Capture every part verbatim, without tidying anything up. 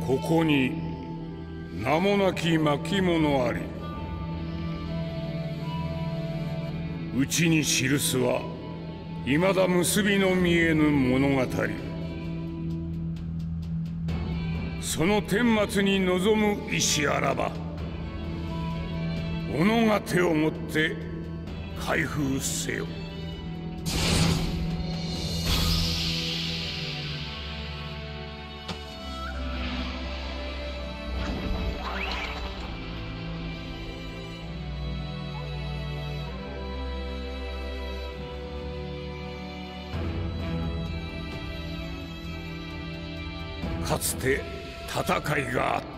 ここに名もなき巻物あり。うちに記すは未だ結びの見えぬ物語。その顛末に臨む意志あらば、己が手をもって開封せよ。かつて戦いがあった。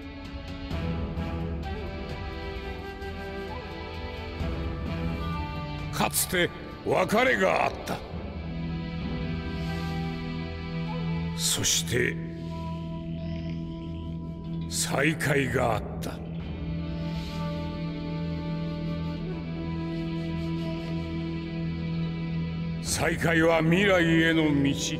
かつて別れがあった。そして再会があった。再会は未来への道。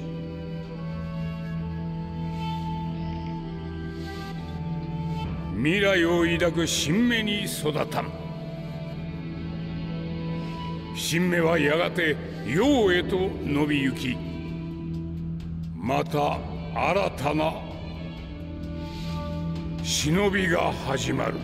未来を抱く新芽に育たん。新芽はやがて陽へと伸びゆき、また新たな忍びが始まる。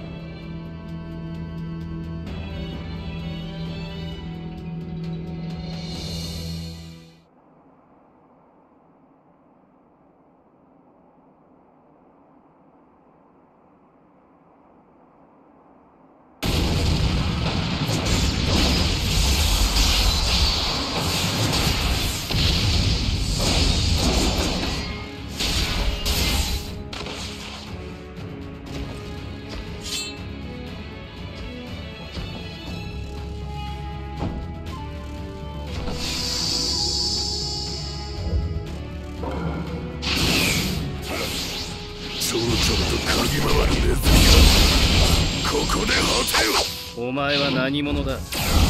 お前は何者だ。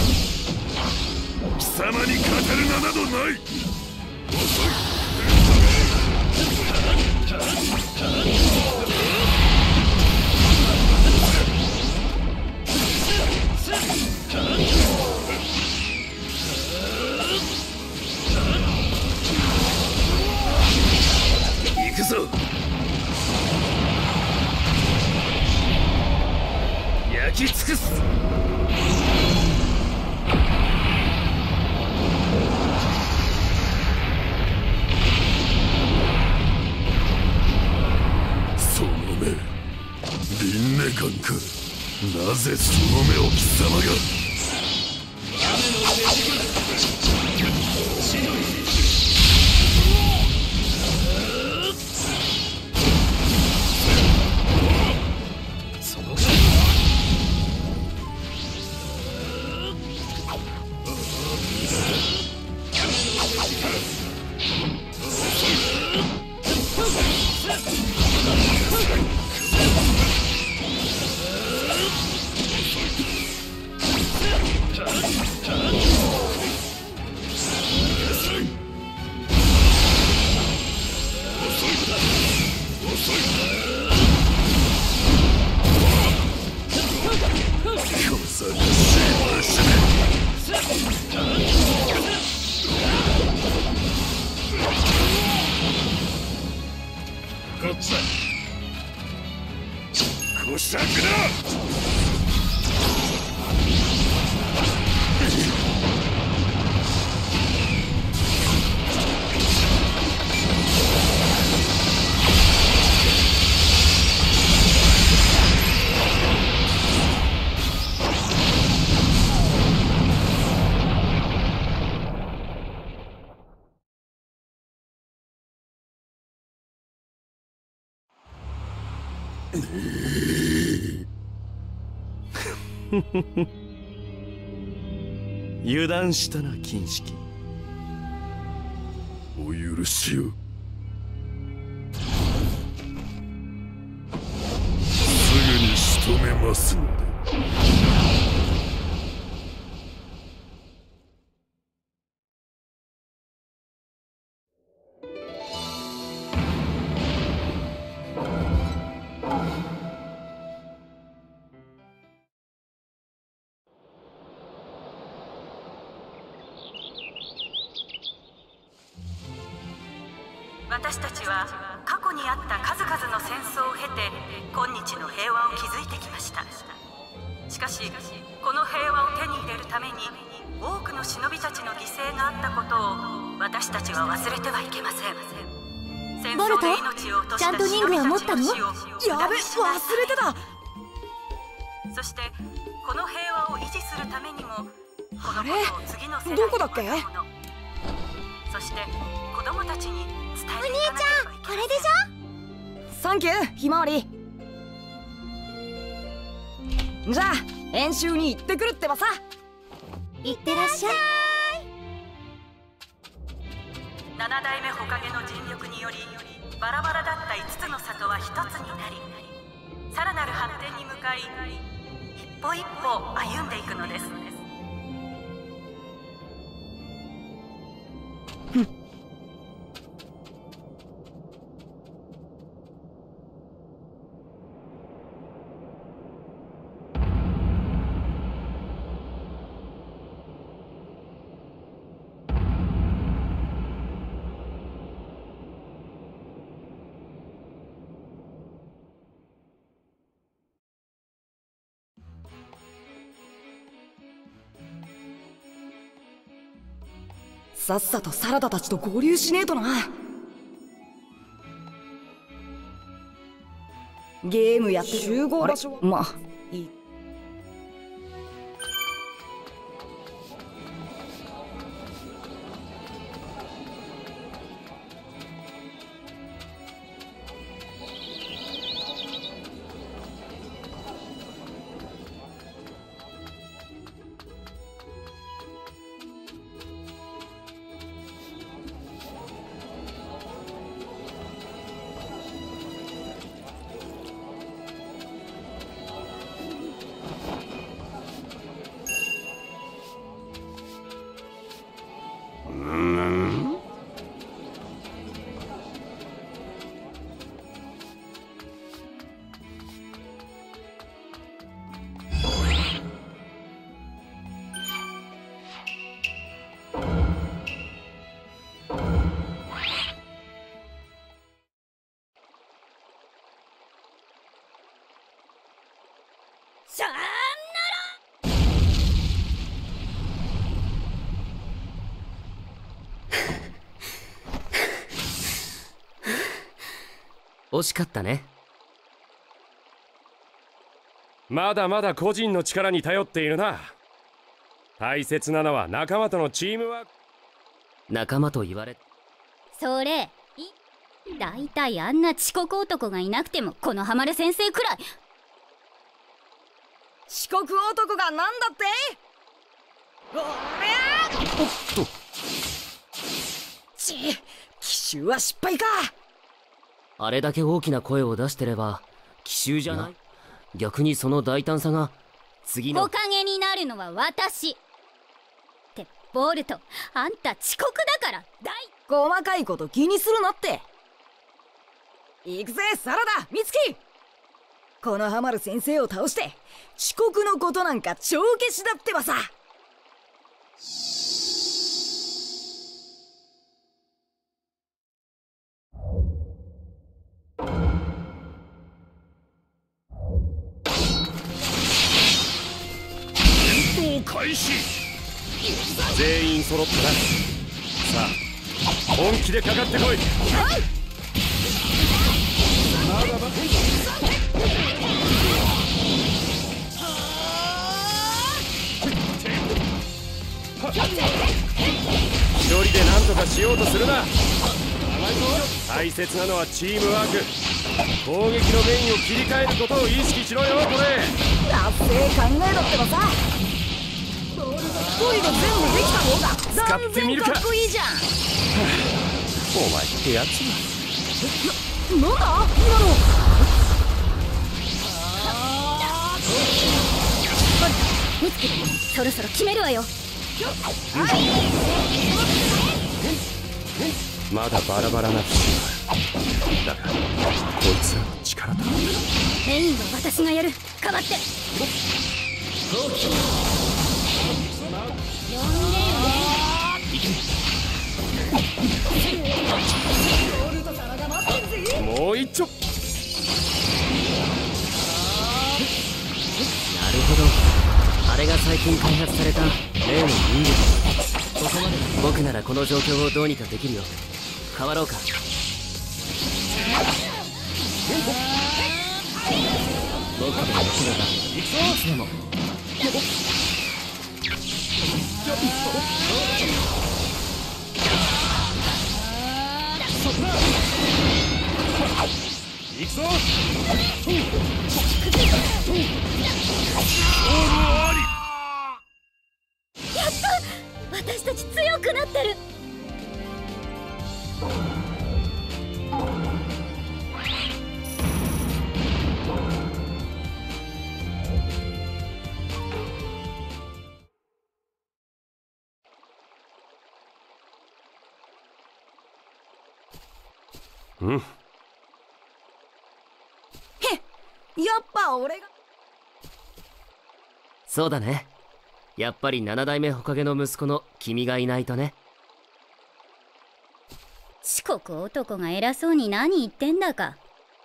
貴様に語る名などない。遅い。行くぞ。焼き尽くす。その目、リンネガンか。なぜその目を貴様が。 油断したな、金色。 お許しを。すぐに仕留めますので。 私たちは過去にあった数々の戦争を経て今日の平和を築いてきました。しかしこの平和を手に入れるために多くの忍びたちの犠牲があったことを私たちは忘れてはいけません。戦争で命を落とした忍びたちの死をやべ、忘れてた。 そしてこの平和を維持するためにもこのことを次の世代にどこだっけ？ そして子供たちに伝えていかなければいけません。お兄ちゃん、これでしょ。サンキュー、ひまわり。じゃあ演習に行ってくるってばさ。 いってらっしゃい。 七代目火影の尽力によりバラバラだったいつつの里は一つになり、さらなる発展に向かい一歩一歩歩んでいくのです。 さっさとサラダたちと合流しねえとな。ゲームやってる集合場所はまあいい。 惜しかったね。 まだまだ個人の力に頼っているな。大切なのは仲間とのチームワーク。 仲間と言われそれいだいたいあんな遅刻男がいなくてもこのハマる先生くらい。 遅刻男がなんだって。おりゃおっとち奇襲は失敗か。 あれだけ大きな声を出してれば奇襲じゃない。逆にその大胆さが次のおかげになるのは私ってボルト。あんた遅刻だから大細かいこと気にするなって。行くぜサラダミツキ。このハマる先生を倒して遅刻のことなんか帳消しだってばさ。 開始。 全員揃ったな。さあ本気でかかってこい。一人で何とかしようとするな。大切なのはチームワーク。攻撃のメインを切り替えることを意識しろよ。これ達成考えろってばさ。一人で全部できた方が断然かっこいいじゃん。 お前ってやつはなんだ今の。 ミツキそろそろ決めるわよ。 まだバラバラな節だがこいつらの力だ。 メインは私がやる。かばって。 一丁。なるほど、あれが最近開発された例の人魚。ここまで僕ならこの状況をどうにかできるよ。変わろうか。僕でできればいつでも。 行くぞ。 やった、私たち強くなってる。 うん。 やっぱ俺が。 そうだね。やっぱり七代目火影の息子の君がいないとね。 遅刻男が偉そうに何言ってんだか。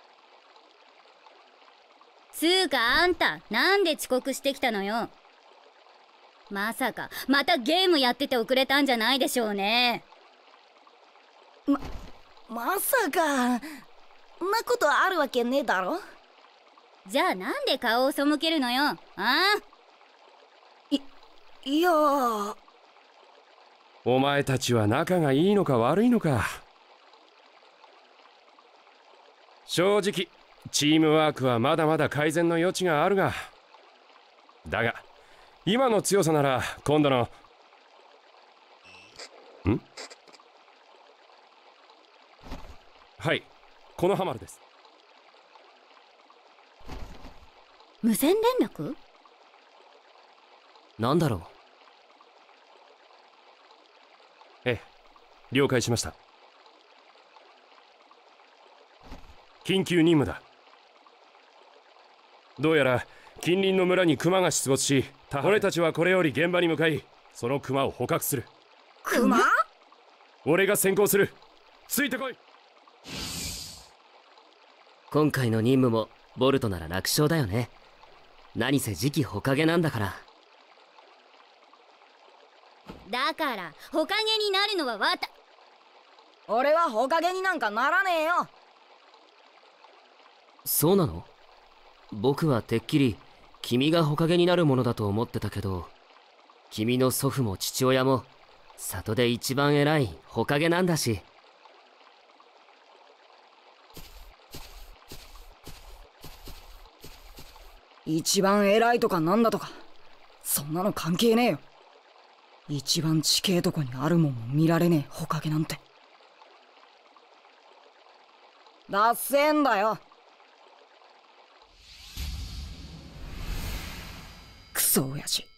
つーかあんた、なんで遅刻してきたのよ。まさかまたゲームやってて遅れたんじゃないでしょうね。 ままさかんなことあるわけねえだろ。 じゃあなんで顔を背けるのよ。ああ、 いいやー、 お前たちは仲がいいのか悪いのか。正直チームワークはまだまだ改善の余地があるが、だが今の強さなら今度のんはい、このハマるです。 無線連絡？ なんだろう。 ええ、了解しました。緊急任務だ。どうやら近隣の村にクマが出没し、俺たちはこれより現場に向かい、そのクマを捕獲する。 クマ？ 俺が先行する。ついてこい。 今回の任務もボルトなら楽勝だよね。何せ次期火影なんだから。 だから火影になるのはわた。 俺は火影になんかならねえよ。 そうなの？僕はてっきり君が火影になるものだと思ってたけど、君の祖父も父親も里で一番偉い火影なんだし。 一番偉いとかなんだとかそんなの関係ねえよ。一番地形とこにあるもんも見られねえ火影なんてダッセーんだよ。クソ親父。